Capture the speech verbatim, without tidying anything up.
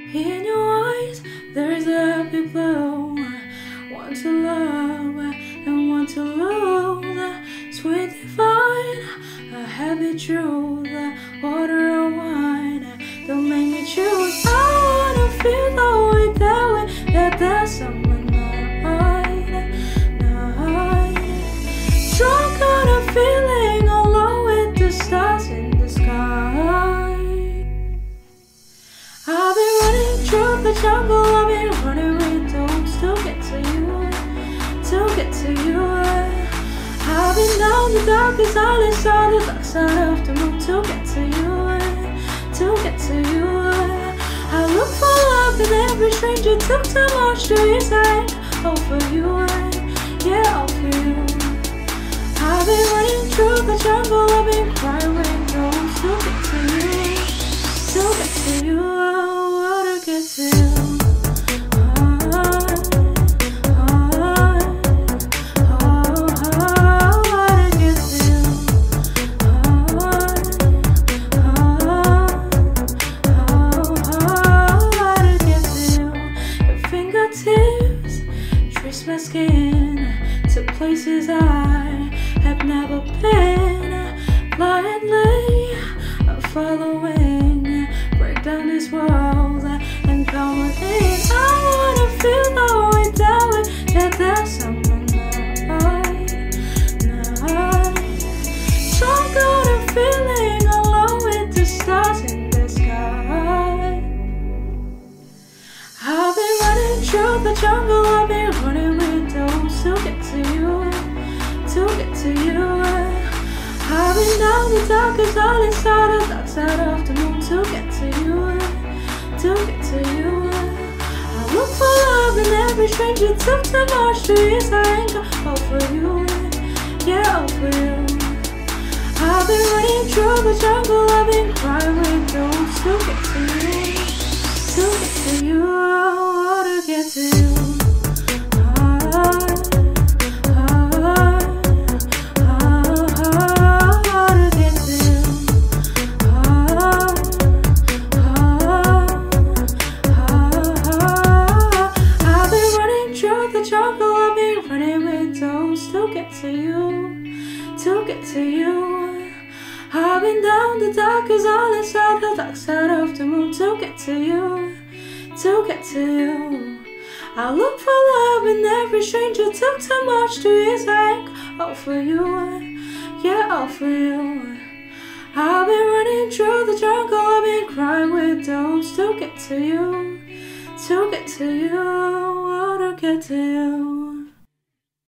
In your eyes, there's a happy blue. Want to love and want to lose. Sweet divine, a happy truth. Water or wine, don't make me choose. I wanna feel the way that way, that there's someone night, night. Drunk on a feeling, alone with the stars in the sky. I've been running through the jungle, I've been running with dogs to get to you, to get to you. I've been down the darkest alley, saw the dark side of the moon to get to you, to get to you. I look for love in every stranger, took too much to his hand. All for you, yeah, all for you. I've been running through the jungle, I've been crying with dogs to get to you, to get to you, oh, to get to you. My skin to places I have never been. Blindly following, break down this world and come within. I wanna feel the way that way, that there's someone night, night. Drunk on a feeling, alone with the stars in the sky. I've been running through the jungle, I've been running with those to get to you, to get to you. I've been down the darkest alley, inside the dark side of the moon to get to you, to get to you. I look for love in every stranger, took too much to his anger. All for you, yeah, all for you. I've been running through the jungle, I've been crying with those to get to you, to get to you, oh, to get to you. To get to you, to get to you. I've been down the darkest alley, inside the dark side of the moon to get to you, to get to you. I look for love in every stranger, took too much to his anger. All for you, yeah, all for you. I've been running through the jungle, I've been crying with those to get to you, to get to you, oh, to get to you.